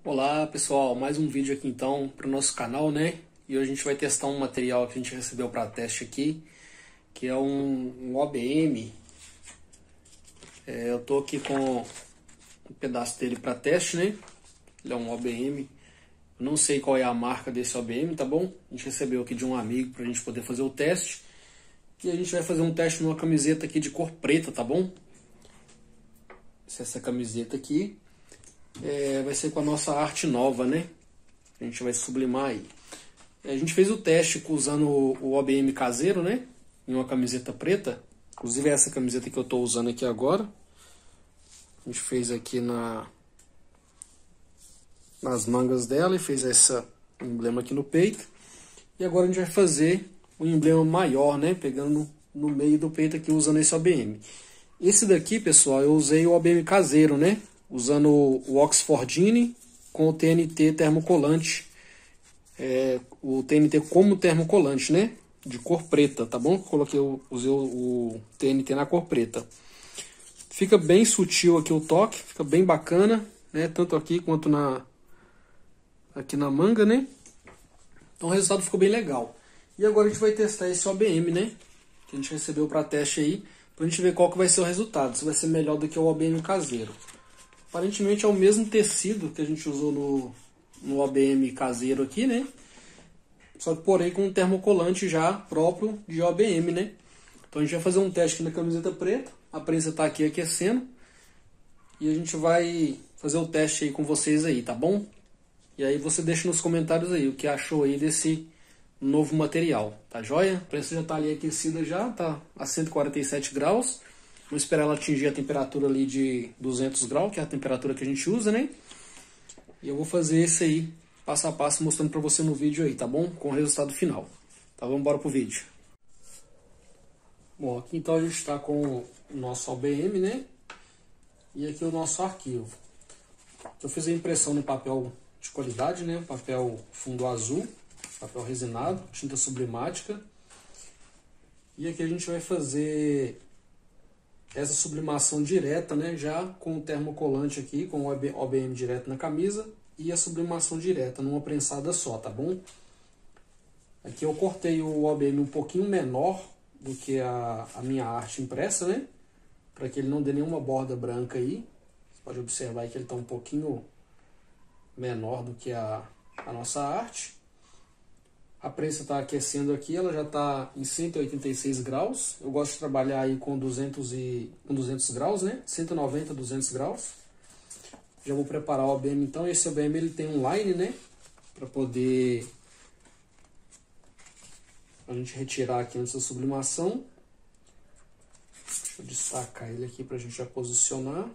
Olá pessoal, mais um vídeo aqui então para o nosso canal, né? E hoje a gente vai testar um material que a gente recebeu para teste aqui, que é um OBM. Eu tô aqui com um pedaço dele para teste, né? Ele é um OBM. Eu não sei qual é a marca desse OBM, tá bom? A gente recebeu aqui de um amigo para a gente poder fazer o teste. E a gente vai fazer um teste numa camiseta aqui de cor preta, tá bom? Essa camiseta aqui. Vai ser com a nossa arte nova, né? A gente vai sublimar aí. A gente fez o teste usando o OBM caseiro, né? Em uma camiseta preta. Inclusive é essa camiseta que eu estou usando aqui agora. A gente fez aqui nas mangas dela e fez esse emblema aqui no peito. E agora a gente vai fazer um emblema maior, né? Pegando no meio do peito aqui, usando esse OBM. Esse daqui, pessoal, eu usei o OBM caseiro, né? Usando o Oxfordine com o TNT termocolante. O TNT como termocolante, né? De cor preta, tá bom? Usei o TNT na cor preta. Fica bem sutil aqui o toque, fica bem bacana, né? Tanto aqui quanto aqui na manga, né? Então o resultado ficou bem legal. E agora a gente vai testar esse OBM, né? Que a gente recebeu para teste aí, pra gente ver qual que vai ser o resultado, se vai ser melhor do que o OBM caseiro. Aparentemente é o mesmo tecido que a gente usou no OBM caseiro aqui, né? Só que porém com um termocolante já próprio de OBM, né? Então a gente vai fazer um teste aqui na camiseta preta. A prensa está aqui aquecendo. E a gente vai fazer o teste aí com vocês aí, tá bom? E aí você deixa nos comentários aí o que achou aí desse novo material, tá joia? A prensa já está ali aquecida já, tá a 147 graus. Vamos esperar ela atingir a temperatura ali de 200 graus, que é a temperatura que a gente usa, né? E eu vou fazer isso aí, passo a passo, mostrando pra você no vídeo aí, tá bom? Com o resultado final. Tá, vamos embora pro vídeo. Bom, aqui então a gente está com o nosso OBM, né? E aqui o nosso arquivo. Eu fiz a impressão no papel de qualidade, né? Papel fundo azul, papel resinado, tinta sublimática. E aqui a gente vai fazer essa sublimação direta, né, já com o termocolante aqui, com o OBM direto na camisa e a sublimação direta numa prensada só, tá bom? Aqui eu cortei o OBM um pouquinho menor do que a minha arte impressa, né, para que ele não dê nenhuma borda branca aí. Você pode observar aí que ele está um pouquinho menor do que a nossa arte. A prensa está aquecendo aqui, ela já está em 186 graus. Eu gosto de trabalhar aí com 200 graus, né? 190, 200 graus. Já vou preparar o OBM então. Esse OBM ele tem um line, né? Para poder a gente retirar aqui antes da sublimação. Deixa eu destacar ele aqui para a gente já posicionar.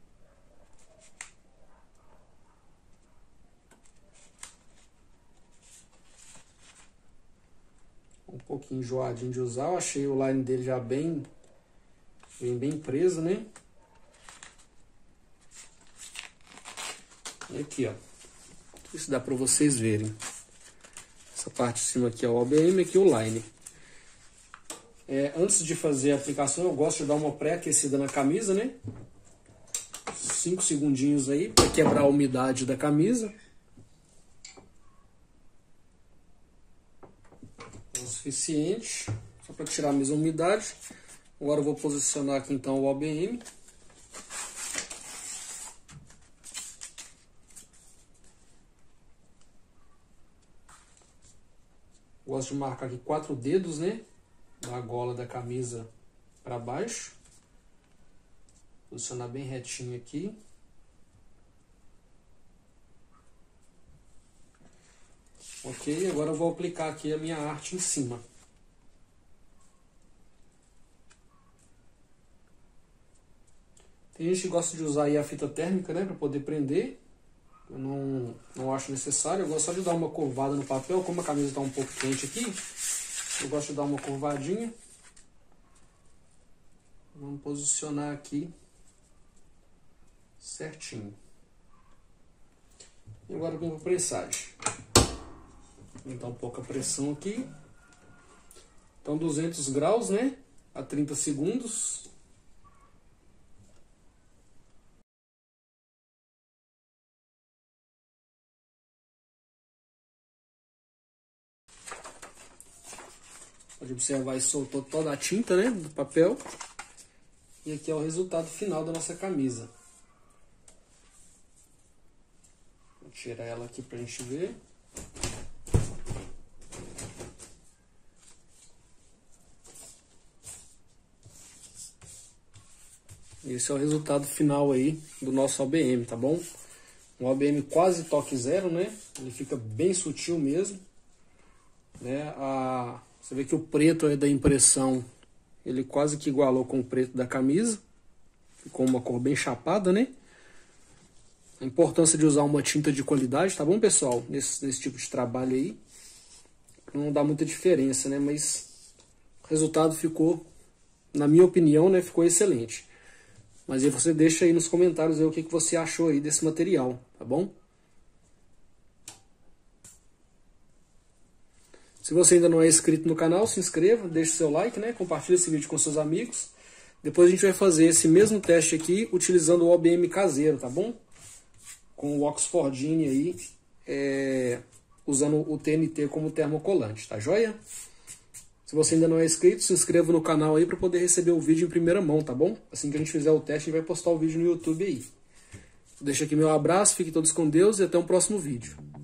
Um pouquinho enjoadinho de usar, eu achei o line dele já bem preso, né? E aqui, ó, não sei se dá para vocês verem. Essa parte de cima aqui é o OBM, aqui o line. Antes de fazer a aplicação, eu gosto de dar uma pré-aquecida na camisa, né? 5 segundinhos aí para quebrar a umidade da camisa. O suficiente, só para tirar a mesma umidade. Agora eu vou posicionar aqui então o OBM. Gosto de marcar aqui 4 dedos, né? Da gola da camisa para baixo. Posicionar bem retinho aqui. Ok, agora eu vou aplicar aqui a minha arte em cima. Tem gente que gosta de usar aí a fita térmica, né, para poder prender. Eu não acho necessário, eu gosto só de dar uma curvada no papel. Como a camisa está um pouco quente aqui, eu gosto de dar uma curvadinha. Vamos posicionar aqui certinho. E agora vamos para a pressagem. Vou dar um pouco a pressão aqui. Então 200 graus, né? A 30 segundos. Pode observar, soltou toda a tinta, né, do papel. E aqui é o resultado final da nossa camisa. Vou tirar ela aqui pra gente ver. Esse é o resultado final aí do nosso OBM, tá bom? Um OBM quase toque zero, né? Ele fica bem sutil mesmo, né? Você vê que o preto aí da impressão, ele quase que igualou com o preto da camisa. Ficou uma cor bem chapada, né? A importância de usar uma tinta de qualidade, tá bom, pessoal? Nesse tipo de trabalho aí. Não dá muita diferença, né? Mas o resultado ficou, na minha opinião, né? Ficou excelente. Mas aí você deixa aí nos comentários aí o que você achou aí desse material, tá bom? Se você ainda não é inscrito no canal, se inscreva, deixe seu like, né? Compartilhe esse vídeo com seus amigos. Depois a gente vai fazer esse mesmo teste aqui utilizando o OBM caseiro, tá bom? Com o Oxfordine aí, usando o TNT como termocolante, tá joia? Se você ainda não é inscrito, se inscreva no canal aí para poder receber o vídeo em primeira mão, tá bom? Assim que a gente fizer o teste, a gente vai postar o vídeo no YouTube aí. Deixo aqui meu abraço, fiquem todos com Deus e até o próximo vídeo.